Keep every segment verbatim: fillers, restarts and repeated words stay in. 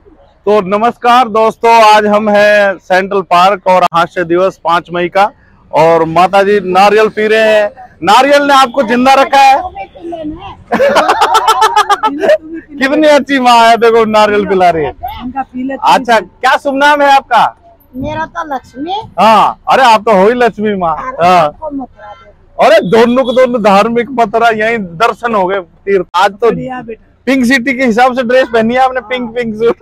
तो नमस्कार दोस्तों, आज हम हैं सेंट्रल पार्क और हास्य दिवस पांच मई का, और माता जी नारियल पी रहे हैं। नारियल ने आपको जिंदा रखा है। कितनी अच्छी माँ है, देखो नारियल पिला रही है। अच्छा, क्या शुभ नाम है आपका? मेरा तो लक्ष्मी। हाँ, अरे आप तो हो ही लक्ष्मी माँ। हाँ, अरे दोनों को दोनों धार्मिक मतरा, यही दर्शन हो गए तीर्थ। आज तो पिंक सिटी के हिसाब से ड्रेस पहनी है आपने, पिंक पिंक सूट।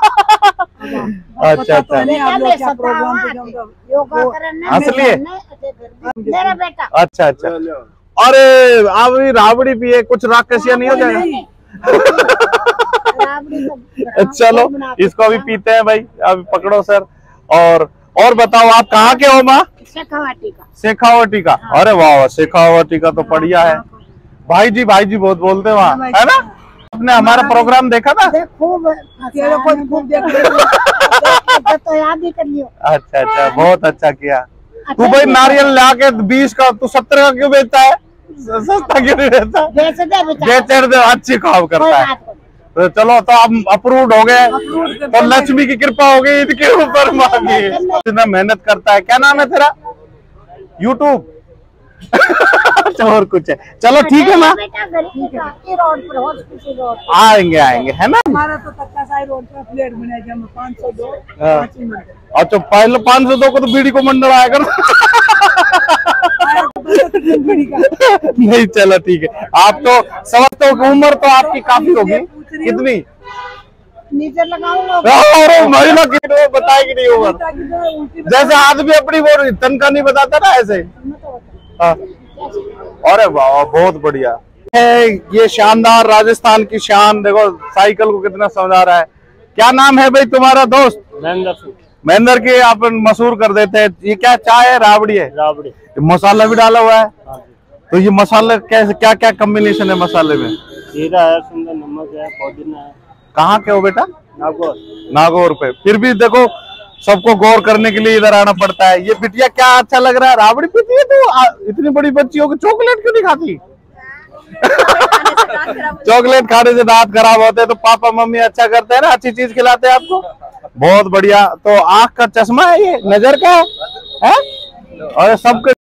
अच्छा अच्छा, असली है मेरा बेटा। अच्छा अच्छा। अरे अभी राबड़ी पिए, कुछ राक्षसिया नहीं हो जाएगा? चलो इसको अभी पीते हैं भाई, अभी पकड़ो सर। और और बताओ, आप कहाँ के हो माँ? शेखावाटी का। शेखावाटी का, अरे वाह, शेखावाटी का तो बढ़िया है। भाई जी भाई जी बहुत बोलते हैं वहाँ, है ना? आपने हमारा प्रोग्राम देखा था? खूब खूब तो याद ही कर लियो। अच्छा अच्छा, बहुत अच्छा किया। तू भाई नारियल लाके बीस का तू सत्तर का क्यों बेचता है? सस्ता क्यों नहीं बेचता? बेच दे, अच्छी काम करता है। तो चलो, तो आप अप्रूव्ड हो गए, तो लक्ष्मी की कृपा हो गई इनके ऊपर। मांगी इतना मेहनत करता है। क्या नाम है तेरा? यूट्यूब। और कुछ है? चलो ठीक है माँ, आएंगे आएंगे, है ना? हमारा तो तक्का साई रोड पर प्लेट बनेगा में पाँच सौ दो। अच्छा, पहले पाँच सौ दो को तो बीड़ी को मंडल आया कर। नहीं, चलो ठीक है। आप तो समझते हो कि उम्र तो आपकी काफी होगी। कितनी? नीचे लगाऊंगा। महिला की बताएगी नहीं उम्र, जैसे आदमी अपनी वो तनख्वाह नहीं बताता ना, ऐसे। हाँ। अरे वाह, बहुत बढ़िया है। ये शानदार राजस्थान की शान, देखो साइकिल को कितना समझा रहा है। क्या नाम है भाई तुम्हारा दोस्त? महेंद्र सिंह। महेंद्र की आप मशहूर कर देते हैं। ये क्या चाय है? राबड़ी है? राबड़ी। मसाला भी डाला हुआ है। तो ये मसाले कैसे, क्या क्या कॉम्बिनेशन है मसाले में? जीरा है, सुंदर नमक है, पुदीना है। कहाँ के हो बेटा? नागौर। नागौर पे। फिर भी देखो, सबको गौर करने के लिए इधर आना पड़ता है। ये बिटिया क्या अच्छा लग रहा है, राबड़ी पीती है तो? इतनी बड़ी बच्ची हो, चॉकलेट क्यों नहीं खाती? चॉकलेट खाने से दांत खराब होते हैं, तो पापा मम्मी अच्छा करते हैं ना, अच्छी चीज खिलाते हैं आपको। बहुत बढ़िया। तो आँख का चश्मा है ये, नजर का है, है? और सबके